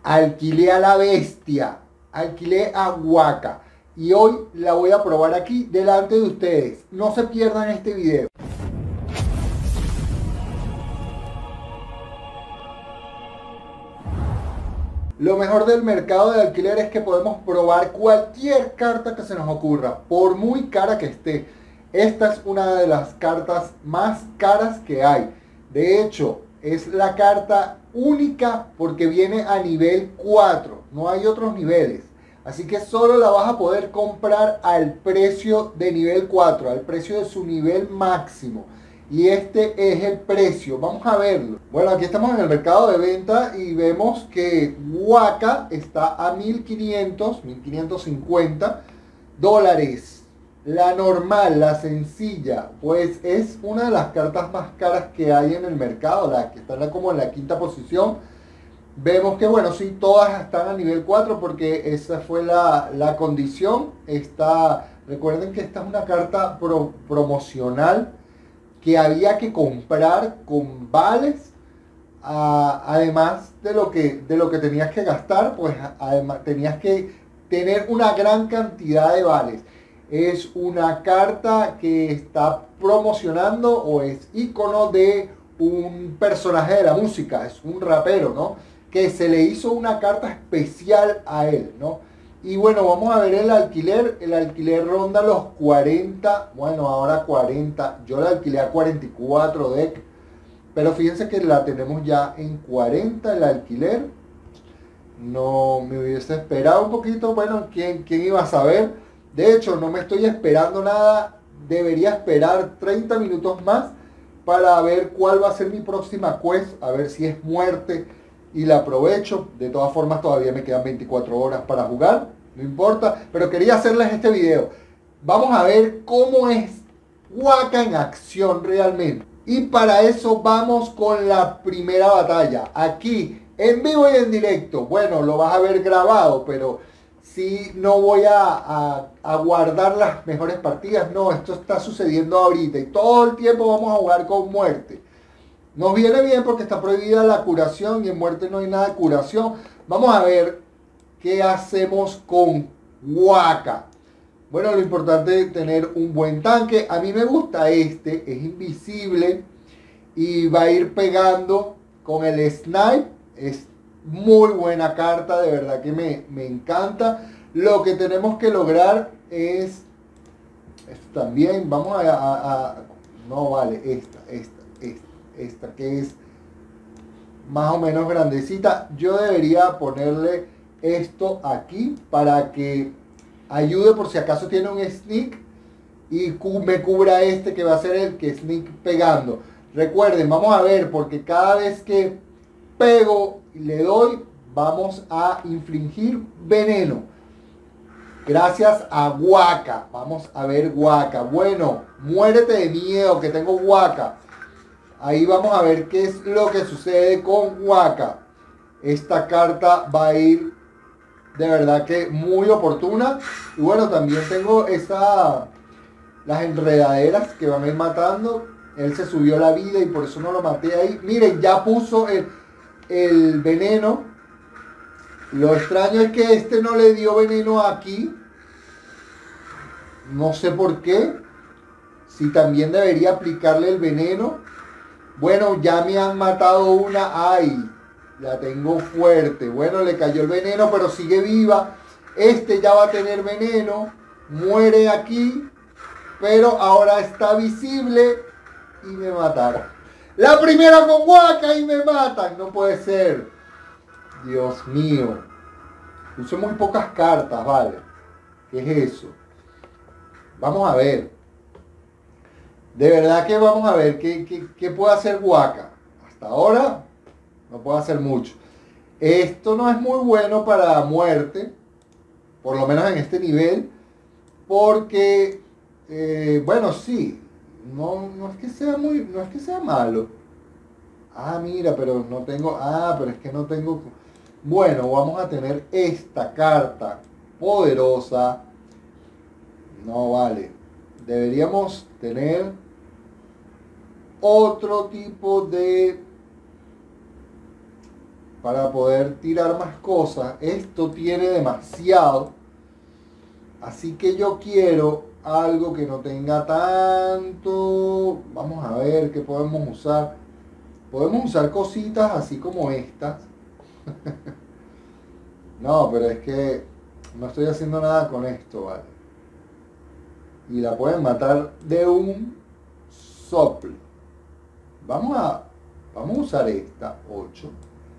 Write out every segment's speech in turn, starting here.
alquilé a la bestia, alquilé a Waka y hoy la voy a probar aquí delante de ustedes. No se pierdan este video. Lo mejor del mercado de alquiler es que podemos probar cualquier carta que se nos ocurra, por muy cara que esté. Esta es una de las cartas más caras que hay. De hecho, es la carta única porque viene a nivel 4. No hay otros niveles. Así que solo la vas a poder comprar al precio de nivel 4, al precio de su nivel máximo. Y este es el precio. Vamos a verlo. Bueno, aquí estamos en el mercado de venta y vemos que Waka está a 1500, 1550 dólares. La normal, la sencilla, pues es una de las cartas más caras que hay en el mercado, la que está como en la quinta posición. Vemos que, bueno, sí, todas están a nivel 4 porque esa fue la condición. Recuerden que esta es una carta promocional que había que comprar con vales, además de lo que tenías que gastar, pues además tenías que tener una gran cantidad de vales. Es una carta que está promocionando o es icono de un personaje de la música, es un rapero, ¿no? Que se le hizo una carta especial a él, ¿no? Y bueno, vamos a ver el alquiler ronda los 40, bueno, ahora 40, yo la alquilé a 44 DEC, pero fíjense que la tenemos ya en 40 el alquiler. No me hubiese esperado un poquito, bueno, ¿quién iba a saber? De hecho, no me estoy esperando nada, debería esperar 30 minutos más para ver cuál va a ser mi próxima quest, a ver si es muerte y la aprovecho. De todas formas todavía me quedan 24 horas para jugar, no importa, pero quería hacerles este video. Vamos a ver cómo es Waka en acción realmente. Y para eso vamos con la primera batalla, aquí en vivo y en directo. Bueno, lo vas a ver grabado, pero sí, no voy a guardar las mejores partidas. No, esto está sucediendo ahorita y todo el tiempo vamos a jugar con muerte. Nos viene bien porque está prohibida la curación y en muerte no hay nada de curación. Vamos a ver qué hacemos con Waka. Bueno, lo importante es tener un buen tanque. A mí me gusta es invisible y va a ir pegando con el snipe. Es muy buena carta, de verdad que me encanta. Lo que tenemos que lograr es esto también. Vamos no vale, esta que es más o menos grandecita. Yo debería ponerle esto aquí para que ayude por si acaso tiene un sneak y me cubra este que va a ser el que sneak pegando. Recuerden, vamos a ver, porque cada vez que pego y le doy, vamos a infligir veneno. Gracias a Waka. Vamos a ver Waka. Bueno, muérete de miedo que tengo Waka. Ahí vamos a ver qué es lo que sucede con Waka. Esta carta va a ir de verdad que muy oportuna. Y bueno, también tengo las enredaderas que van a ir matando. Él se subió la vida y por eso no lo maté ahí. Miren, ya puso el veneno. Lo extraño es que este no le dio veneno aquí. No sé por qué. Si también debería aplicarle el veneno. Bueno, ya me han matado una. Ay, la tengo fuerte. Bueno, le cayó el veneno, pero sigue viva. Este ya va a tener veneno. Muere aquí. Pero ahora está visible. Y me mataron. La primera con Waka y me matan. No puede ser. Dios mío. Uso muy pocas cartas, ¿vale? ¿Qué es eso? Vamos a ver. De verdad que vamos a ver qué puede hacer Waka. Hasta ahora no puede hacer mucho. Esto no es muy bueno para muerte. Por lo menos en este nivel. Porque, bueno, sí. No es que sea no es que sea malo. Ah, mira, pero no tengo. Ah, pero es que no tengo. Bueno, vamos a tener esta carta poderosa. No vale. Deberíamos tener otro tipo de para poder tirar más cosas. Esto tiene demasiado. Así que yo quiero algo que no tenga tanto. Vamos a ver qué podemos usar. Podemos usar cositas así como estas. No, pero es que no estoy haciendo nada con esto, ¿vale? Y la pueden matar de un soplo. Vamos a usar esta, 8.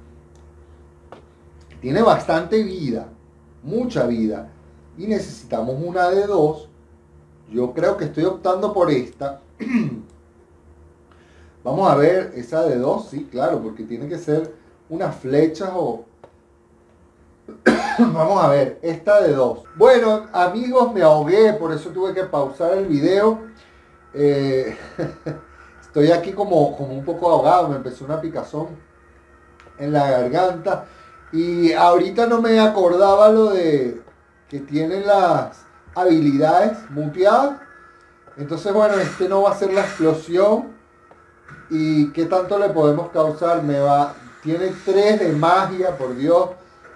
Tiene bastante vida, mucha vida. Y necesitamos una de 2. Yo creo que estoy optando por esta. Vamos a ver, esa de 2, sí, claro, porque tiene que ser unas flechas o... Vamos a ver, esta de 2. Bueno, amigos, me ahogué, por eso tuve que pausar el video. Estoy aquí como un poco ahogado, me empezó una picazón en la garganta. Y ahorita no me acordaba lo de que tienen las habilidades muteadas. Entonces, bueno, este no va a ser la explosión. ¿Y qué tanto le podemos causar? Tiene 3 de magia, por Dios.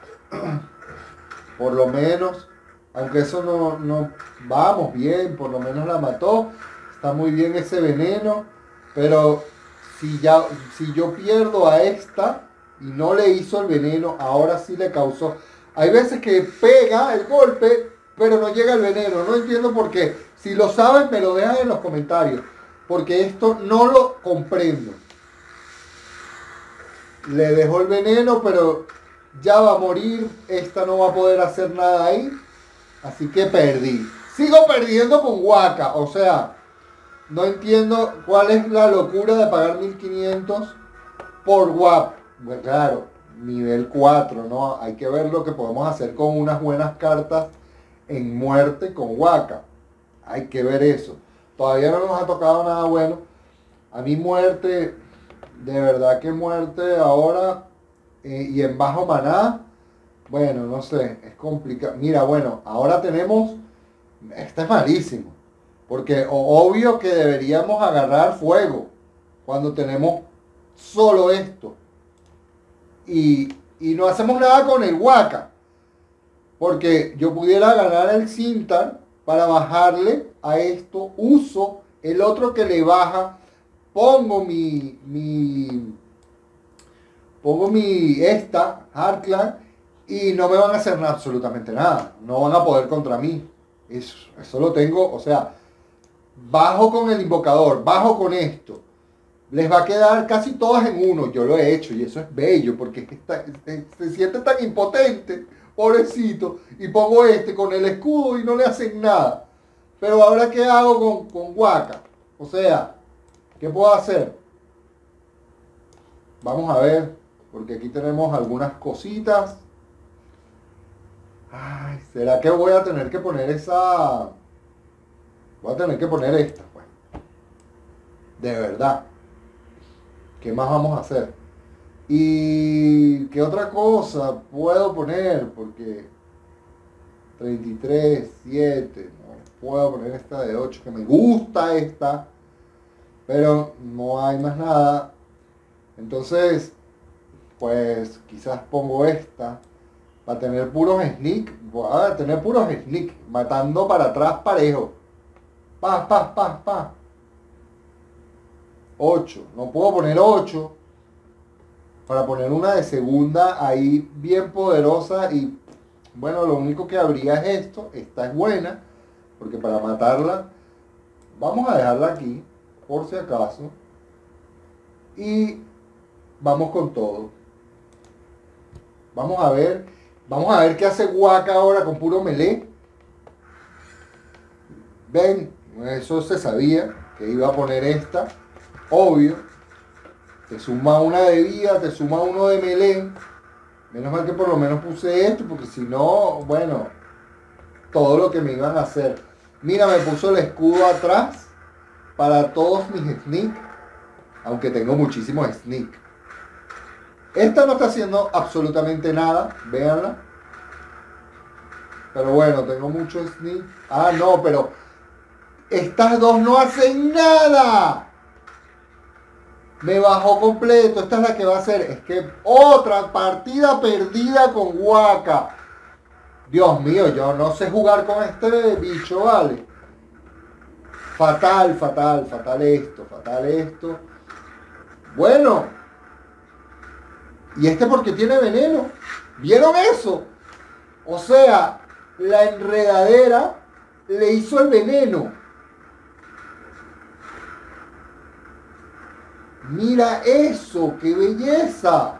Por lo menos. Aunque eso no... Vamos bien, por lo menos la mató. Está muy bien ese veneno. Pero si yo pierdo a esta y no le hizo el veneno, ahora sí le causó. Hay veces que pega el golpe, pero no llega el veneno. No entiendo por qué. Si lo saben, me lo dejan en los comentarios. Porque esto no lo comprendo. Le dejó el veneno, pero ya va a morir. Esta no va a poder hacer nada ahí. Así que perdí. Sigo perdiendo con Waka. O sea, no entiendo cuál es la locura de pagar 1500 por WAP. Pues claro, nivel 4, ¿no? Hay que ver lo que podemos hacer con unas buenas cartas en muerte con Waka. Hay que ver eso. Todavía no nos ha tocado nada bueno. A mí muerte, de verdad que muerte ahora y en bajo maná, bueno, no sé, es complicado. Mira, bueno, ahora tenemos, este es malísimo, porque obvio que deberíamos agarrar fuego cuando tenemos solo esto. Y no hacemos nada con el Waka, porque yo pudiera ganar el Cintar para bajarle a esto, uso el otro que le baja, pongo esta, Heartland, y no me van a hacer absolutamente nada, no van a poder contra mí. Eso lo tengo, o sea, bajo con el invocador, bajo con esto. Les va a quedar casi todas en uno, yo lo he hecho y eso es bello, porque se siente tan impotente, pobrecito, y pongo este con el escudo y no le hacen nada. Pero ahora, ¿qué hago con Waka? O sea, ¿qué puedo hacer? Vamos a ver, porque aquí tenemos algunas cositas. Ay, ¿será que voy a tener que poner esa? Voy a tener que poner esta, pues. De verdad. ¿Qué más vamos a hacer? ¿Y qué otra cosa puedo poner? Porque 33, 7, no puedo poner esta de 8, que me gusta esta, pero no hay más nada. Entonces, pues quizás pongo esta para tener puros sneak. Voy a tener puros sneak, matando para atrás parejo. Pa, pa, pa, pa. 8, no puedo poner 8 para poner una de segunda ahí bien poderosa y bueno, lo único que habría es esto. Esta es buena porque para matarla vamos a dejarla aquí por si acaso y vamos con todo. Vamos a ver qué hace Waka ahora con puro melee. Ven, eso se sabía que iba a poner esta. Obvio, te suma una de vida, te suma uno de melee. Menos mal que por lo menos puse esto, porque si no, bueno, todo lo que me iban a hacer. Mira, me puso el escudo atrás para todos mis sneak, aunque tengo muchísimos sneak. Esta no está haciendo absolutamente nada, véanla. Pero bueno, tengo mucho sneak. Ah, no, pero estas dos no hacen nada. Me bajó completo. Esta es la que va a ser. Es que otra partida perdida con Waka. Dios mío, yo no sé jugar con este bicho, vale. Fatal, fatal, fatal esto, fatal esto. Bueno. ¿Y este porque tiene veneno? ¿Vieron eso? O sea, la enredadera le hizo el veneno. Mira eso, qué belleza.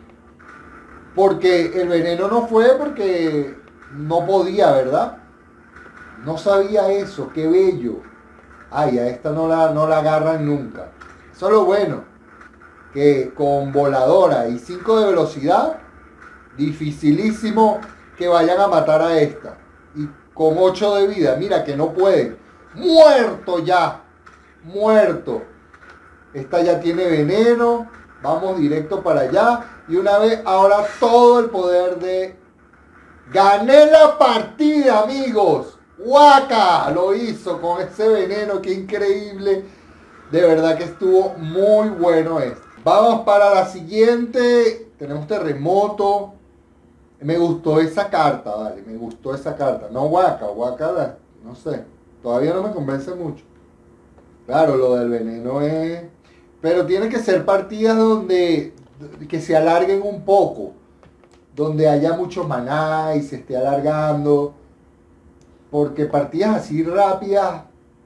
Porque el veneno no fue porque no podía, ¿verdad? No sabía eso, qué bello. Ay, a esta no la agarran nunca. Eso es lo bueno. Que con voladora y 5 de velocidad, dificilísimo que vayan a matar a esta. Y con 8 de vida, mira que no pueden. Muerto ya. Muerto. Esta ya tiene veneno. Vamos directo para allá. Y una vez, ahora todo el poder de... Gané la partida, amigos. Waka lo hizo con ese veneno. Qué increíble. De verdad que estuvo muy bueno esto. Vamos para la siguiente. Tenemos terremoto. Me gustó esa carta, vale. Me gustó esa carta. No Waka. Waka, no sé. Todavía no me convence mucho. Claro, lo del veneno es... Pero tiene que ser partidas donde... que se alarguen un poco. Donde haya mucho maná y se esté alargando. Porque partidas así rápidas,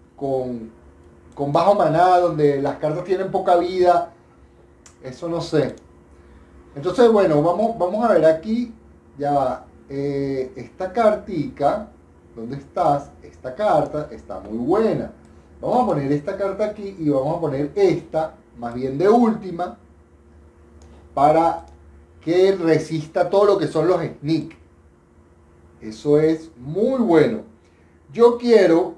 con bajo maná, donde las cartas tienen poca vida, eso no sé. Entonces, bueno, vamos a ver aquí, ya va, esta cartica, ¿dónde estás? Esta carta está muy buena. Vamos a poner esta carta aquí y vamos a poner esta, más bien de última, para que resista todo lo que son los sneak. Eso es muy bueno. Yo quiero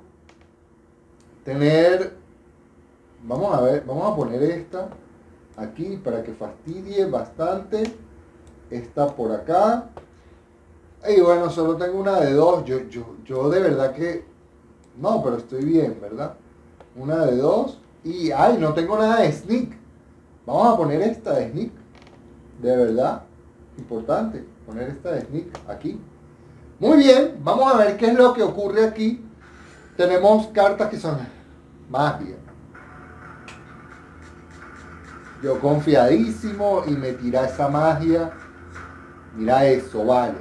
tener, vamos a ver, vamos a poner esta aquí para que fastidie bastante. Esta por acá. Y bueno, solo tengo una de 2. Yo de verdad que, no, pero estoy bien, ¿verdad? Una de 2. Y, ay, no tengo nada de sneak. Vamos a poner esta de sneak. De verdad, importante, poner esta de sneak aquí. Muy bien, vamos a ver qué es lo que ocurre aquí. Tenemos cartas que son magia. Yo confiadísimo y me tira esa magia. Mira eso, vale.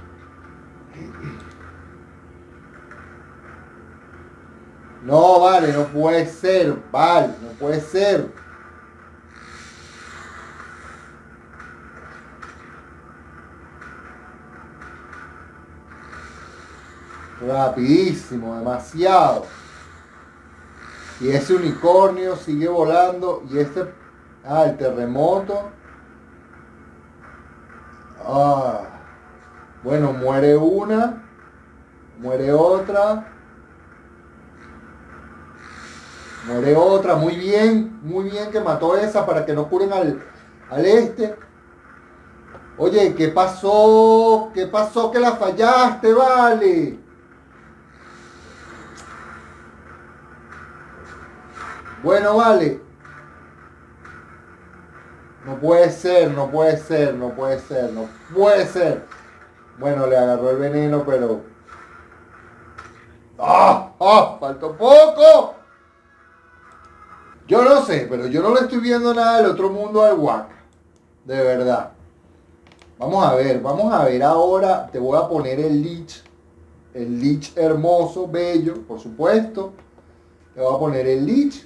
No, vale, no puede ser, vale, no puede ser. Rapidísimo, demasiado. Y ese unicornio sigue volando. Y este... Ah, el terremoto. Ah. Bueno, muere una. Muere otra. Muere otra. Muy bien que mató esa para que no curen al este. Oye, ¿qué pasó? ¿Qué pasó que la fallaste, vale? Bueno, vale. No puede ser, no puede ser, no puede ser, no puede ser. Bueno, le agarró el veneno, pero... ¡Ah! ¡Ah! ¡Faltó poco! Yo no sé, pero yo no le estoy viendo nada del otro mundo al Waka. De verdad. Vamos a ver ahora. Te voy a poner el Lich. El Lich hermoso, bello, por supuesto. Te voy a poner el Lich.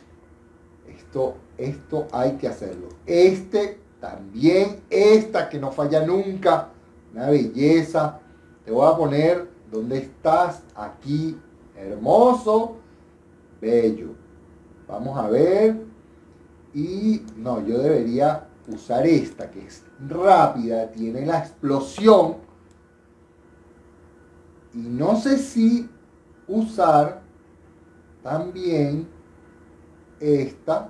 Esto hay que hacerlo. Este también, esta que no falla nunca. Una belleza. Te voy a poner, ¿dónde estás? Aquí, hermoso, bello. Vamos a ver. Y no, yo debería usar esta que es rápida, tiene la explosión. Y no sé si usar también esta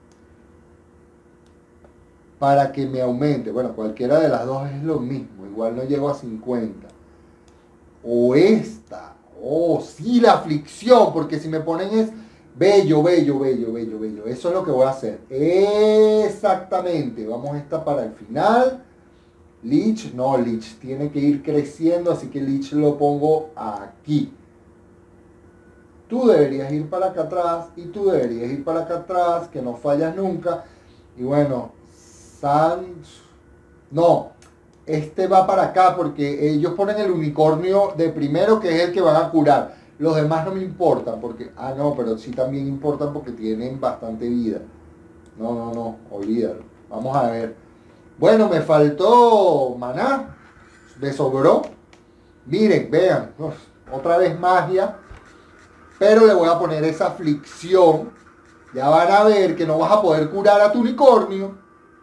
para que me aumente. Bueno, cualquiera de las dos es lo mismo. Igual no llego a 50. O esta. Oh, sí, la aflicción. Porque si me ponen Bello, bello, bello, bello, bello. Eso es lo que voy a hacer. Exactamente. Vamos a esta para el final. Lich, no, Lich tiene que ir creciendo, así que Lich lo pongo aquí. Tú deberías ir para acá atrás y tú deberías ir para acá atrás, que no fallas nunca. Y bueno, Sans... No, este va para acá porque ellos ponen el unicornio de primero, que es el que van a curar. Los demás no me importan porque... Ah, no, pero sí también importan porque tienen bastante vida. No, no, no, olvídalo. Vamos a ver. Bueno, me faltó maná. Me sobró. Miren, vean. Uf, otra vez magia. Pero le voy a poner esa aflicción. Ya van a ver que no vas a poder curar a tu unicornio.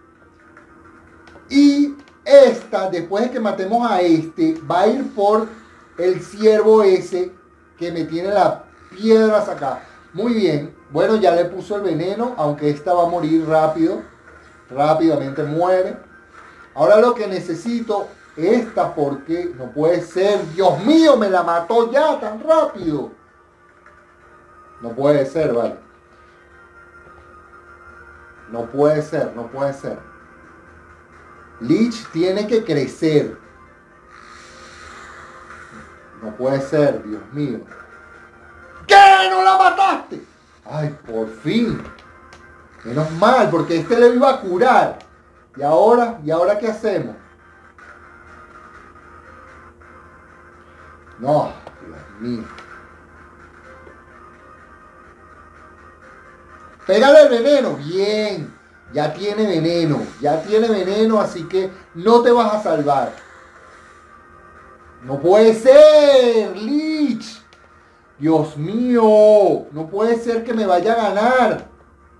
Y esta, después de que matemos a este, va a ir por el ciervo ese que me tiene las piedras acá. Muy bien. Bueno, ya le puso el veneno, aunque esta va a morir rápido. Rápidamente muere. Ahora lo que necesito, esta porque no puede ser. Dios mío, me la mató ya tan rápido. No puede ser, vale. No puede ser, no puede ser. Lich tiene que crecer. No puede ser, Dios mío. ¿Qué? ¿No la mataste? Ay, por fin. Menos mal, porque este le iba a curar. ¿Y ahora qué hacemos? No, Dios mío. Pégale el veneno. Bien. Ya tiene veneno. Ya tiene veneno, así que no te vas a salvar. No puede ser, Lich. Dios mío. No puede ser que me vaya a ganar.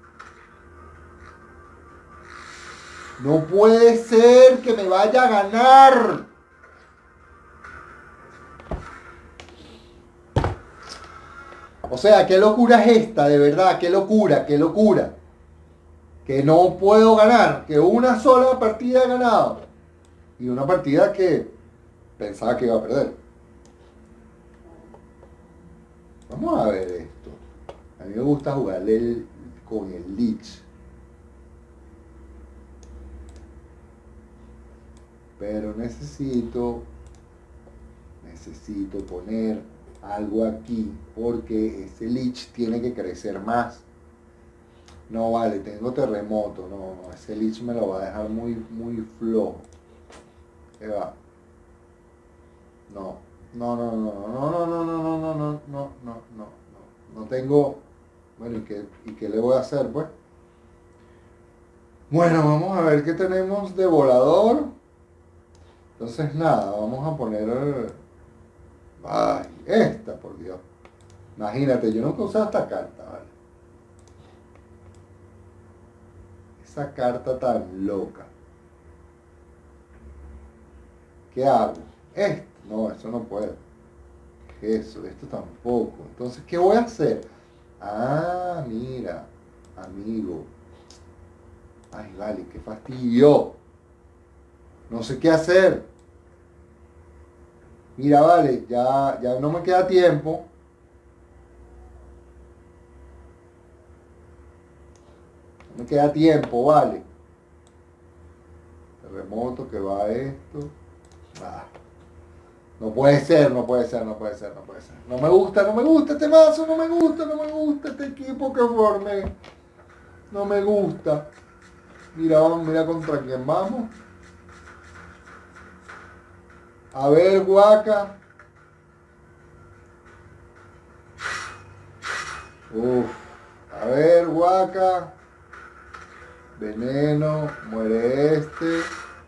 No puede ser que me vaya a ganar. O sea, qué locura es esta, de verdad, qué locura, qué locura. Que no puedo ganar, que una sola partida he ganado. Y una partida que pensaba que iba a perder. Vamos a ver esto. A mí me gusta jugar con el Lich. Pero necesito poner algo aquí porque ese Lich tiene que crecer más. No vale, tengo terremoto. No, ese Lich me lo va a dejar muy flojo. ¿Qué va? No, no, no, no, no, no, no, no, no, no, no, no, no, no, no tengo. Bueno, ¿y qué le voy a hacer, pues? Bueno, vamos a ver qué tenemos de volador. Entonces nada, vamos a poner. Ay, esta, por Dios. Imagínate, yo nunca he usado esta carta, ¿vale? Esa carta tan loca. ¿Qué hago? Esto. No, eso no puedo. Eso, esto tampoco. Entonces, ¿qué voy a hacer? Ah, mira, amigo. Ay, vale, qué fastidio. No sé qué hacer. Mira, vale, ya no me queda tiempo. No me queda tiempo, vale. Terremoto que va a esto. Ah, no puede ser, no puede ser, no puede ser, no puede ser. No me gusta este mazo, no me gusta este equipo que formé. No me gusta. Mira, vamos, mira contra quién vamos. A ver, Guaca. Uf. A ver, Guaca. Veneno. Muere este.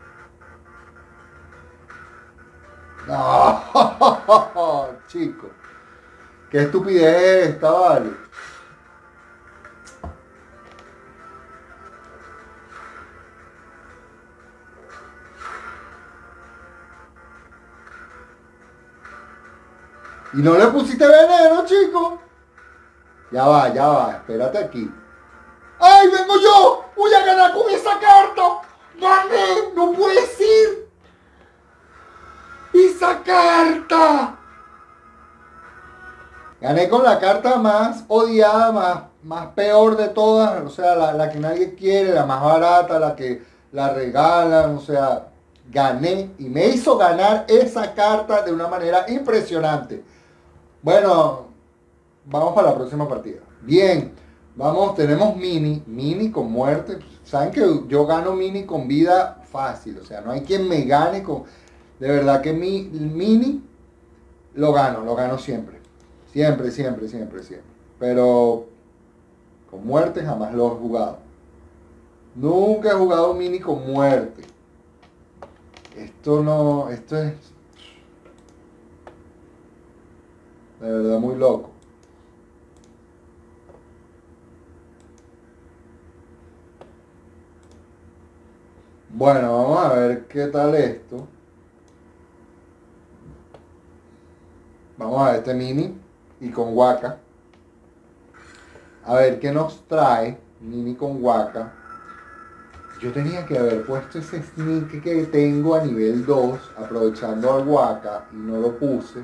No, chico. Qué estupidez esta, vale. Y no le pusiste veneno, chico. Ya va, espérate aquí. ¡Ay, vengo yo! ¡Voy a ganar con esa carta! ¡Gané! ¡No puede ser! ¡Esa carta! Gané con la carta más odiada, más peor de todas, o sea, la que nadie quiere, la más barata, la que la regalan, o sea, gané y me hizo ganar esa carta de una manera impresionante. Bueno, vamos para la próxima partida. Bien, vamos, tenemos mini con muerte. Saben que yo gano mini con vida fácil, o sea, no hay quien me gane con... De verdad que mini lo gano siempre. Siempre, siempre, siempre, siempre. Pero con muerte jamás lo he jugado. Nunca he jugado mini con muerte. Esto no, esto es de verdad muy loco. Bueno, vamos a ver qué tal esto. Vamos a ver este mini y con Waka. A ver qué nos trae mini con Waka. Yo tenía que haber puesto ese sneak que tengo a nivel 2, aprovechando al Waka, y no lo puse.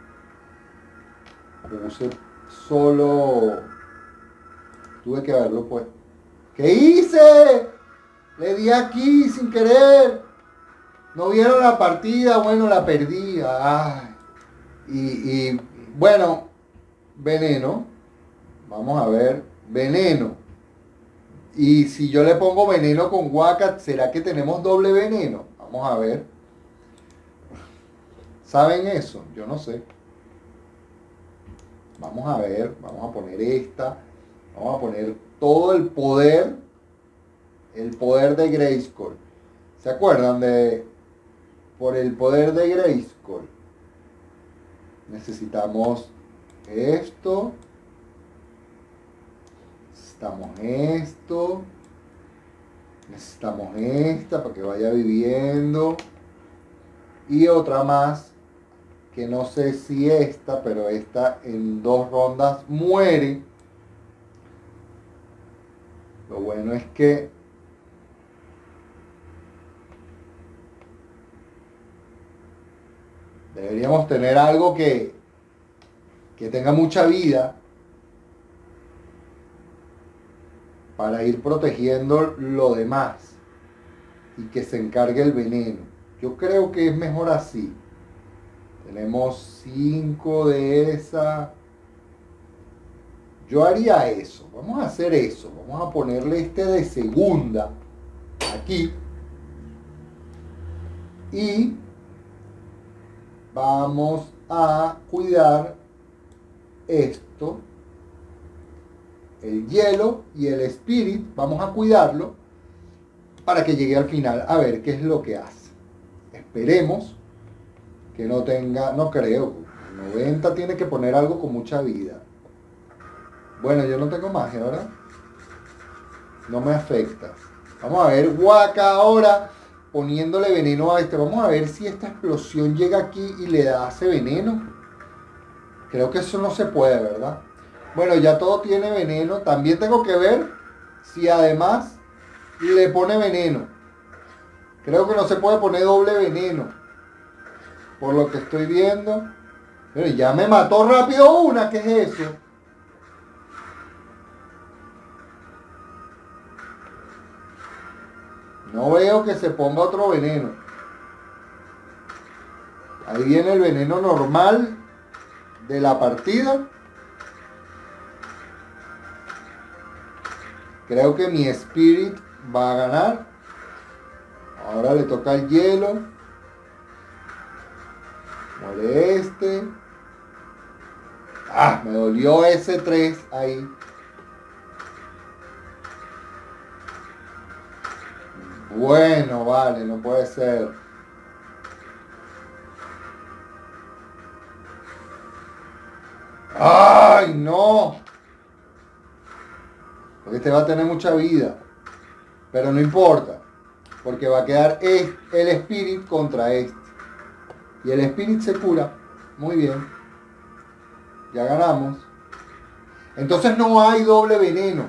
Puse solo... Tuve que haberlo puesto. ¿Qué hice? Le di aquí sin querer. No vieron la partida, bueno, la perdí. Ay. Y bueno, veneno. Vamos a ver, veneno. Y si yo le pongo veneno con Waka, ¿será que tenemos doble veneno? Vamos a ver. ¿Saben eso? Yo no sé. Vamos a ver, vamos a poner esta. Vamos a poner todo el poder de Grayskull. ¿Se acuerdan de por el poder de Grayskull? Necesitamos esto. Necesitamos esto. Necesitamos esta para que vaya viviendo. Y otra más, que no sé si esta, pero esta en 2 rondas muere. Lo bueno es que deberíamos tener algo que tenga mucha vida para ir protegiendo lo demás y que se encargue el veneno. Yo creo que es mejor así. Tenemos 5 de esa. Yo haría eso. Vamos a hacer eso. Vamos a ponerle este de segunda aquí. Y vamos a cuidar esto. El hielo y el spirit. Vamos a cuidarlo para que llegue al final a ver qué es lo que hace. Esperemos que no tenga, no creo. 90 tiene que poner algo con mucha vida. Bueno, yo no tengo magia, ¿verdad? No me afecta. Vamos a ver Waka ahora poniéndole veneno a este. Vamos a ver si esta explosión llega aquí y le hace veneno. Creo que eso no se puede, ¿verdad? Bueno, ya todo tiene veneno. También tengo que ver si además le pone veneno. Creo que no se puede poner doble veneno. Por lo que estoy viendo. Pero ya me mató rápido una. ¿Qué es eso? No veo que se ponga otro veneno. Ahí viene el veneno normal de la partida. Creo que mi Spirit va a ganar. Ahora le toca el hielo. Muere este. Ah, me dolió ese 3 ahí. Bueno, vale, no puede ser. ¡Ay, no! Porque este va a tener mucha vida. Pero no importa. Porque va a quedar el Spirit contra este. Y el Spirit se cura. Muy bien. Ya ganamos. Entonces no hay doble veneno.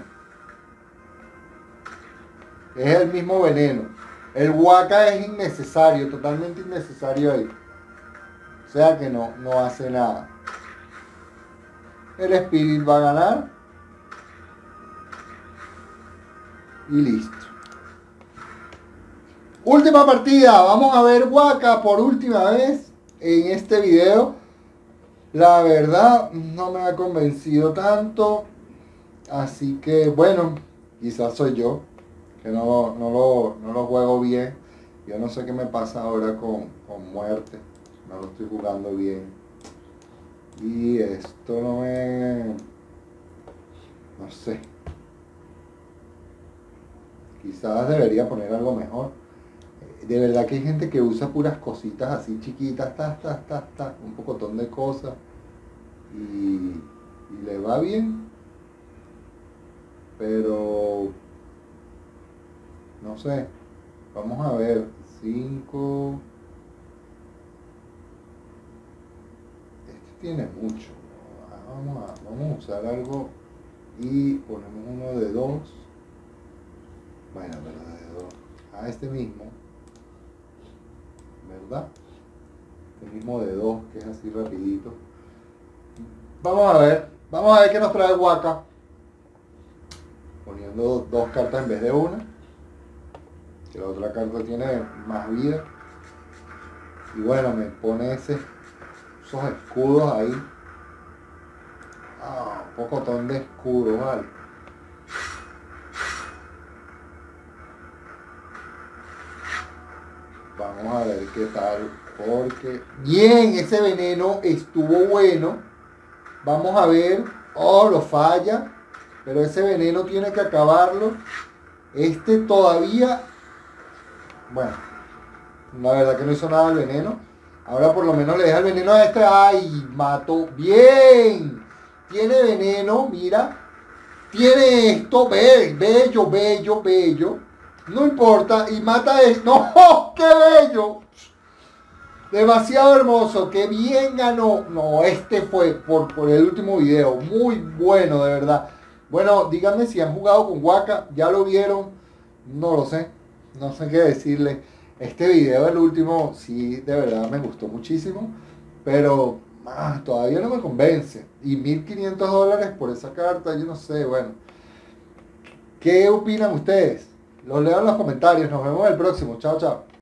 Es el mismo veneno. El Waka es innecesario. Totalmente innecesario ahí. O sea que no hace nada. El Spirit va a ganar. Y listo. Última partida. Vamos a ver Waka por última vez en este video. La verdad no me ha convencido tanto. Así que bueno, quizás soy yo. Que no lo juego bien. Yo no sé qué me pasa ahora con muerte. No lo estoy jugando bien. Y esto no me... No sé. Quizás debería poner algo mejor. De verdad que hay gente que usa puras cositas así chiquitas, un pocotón de cosas. Y le va bien. Pero... No sé. Vamos a ver. 5... Este tiene mucho. Vamos a usar algo. Y ponemos uno de 2. Bueno, ¿verdad? De 2. Ah, este mismo. ¿Verdad? Este mismo de 2, que es así rapidito. Vamos a ver qué nos trae Waka. Poniendo 2 cartas en vez de una. Que la otra carta tiene más vida. Y bueno, me pone esos escudos ahí. Un pocotón de escudos, vale. Vamos a ver qué tal. Porque... Bien, ese veneno estuvo bueno. Vamos a ver. Oh, lo falla. Pero ese veneno tiene que acabarlo. Este todavía... Bueno. La verdad que no hizo nada el veneno. Ahora por lo menos le deja el veneno a este. ¡Ay! Mató. ¡Bien! Tiene veneno, mira. Tiene esto. Bello, bello, bello. No importa. Y mata esto. ¡No! ¡Qué bello! Demasiado hermoso. ¡Qué bien ganó! No, este fue por el último video. Muy bueno, de verdad. Bueno, díganme si han jugado con Waka. ¿Ya lo vieron? No lo sé. No sé qué decirle. Este video, el último, sí, de verdad me gustó muchísimo. Pero todavía no me convence. Y $1.500 por esa carta, yo no sé, bueno. ¿Qué opinan ustedes? Los leo en los comentarios. Nos vemos en el próximo. Chao, chao.